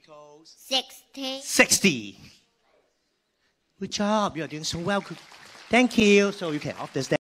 equals 60. 60. Good job. You are doing so well. Thank you. So you can off the stage.